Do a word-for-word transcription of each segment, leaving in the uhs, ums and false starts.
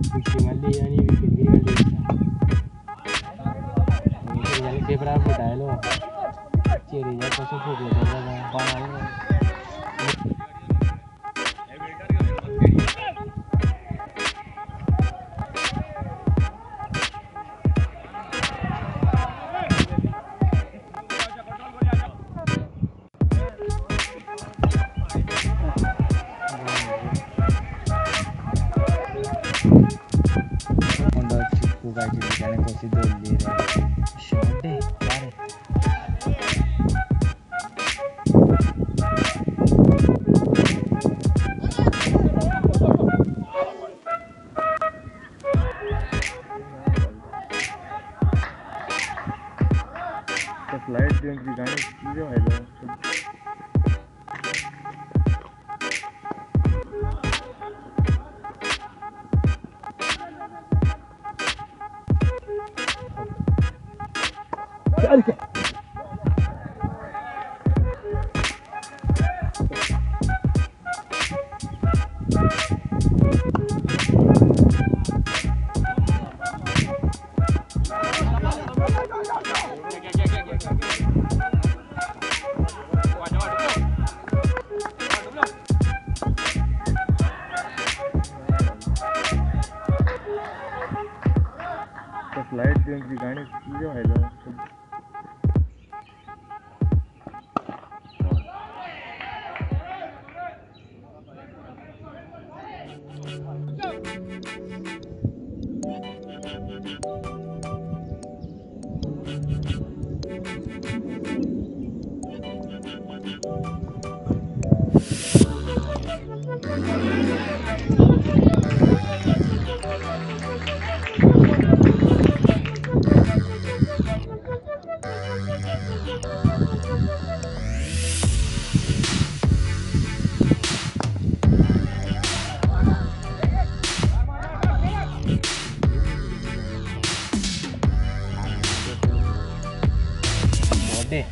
wicket मल्ली आणि wicket गिरी झाले पेपरा फुटायलो चेरीच्या कसं फुटलं त्याला पाणी कशी दोडली रे शॉट आहे अरे फ्लाइट की गाड़ी जो है चल के फ्लाइट की गाड़ी जो है दे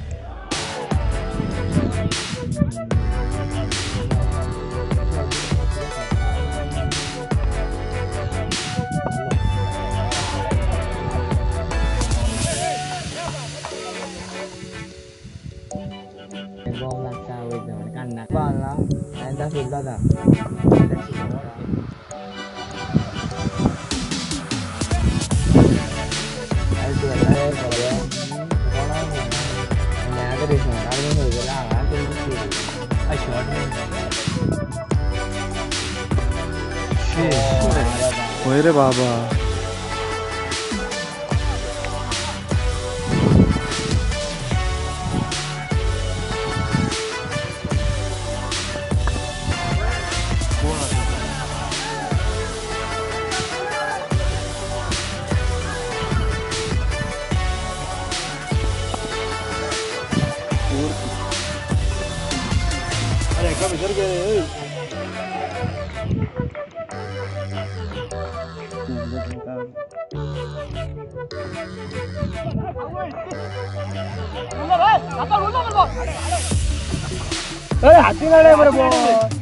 bom làm sao bây giờ nó ăn nặng con lắm anh ta phun ra rồi anh cười đây rồi có nó nhà cái điện thoại nó người cái nào á tôi cái ai sợ शी होय रे बाबा अरे कब इधर गए हाथी ना बरोबर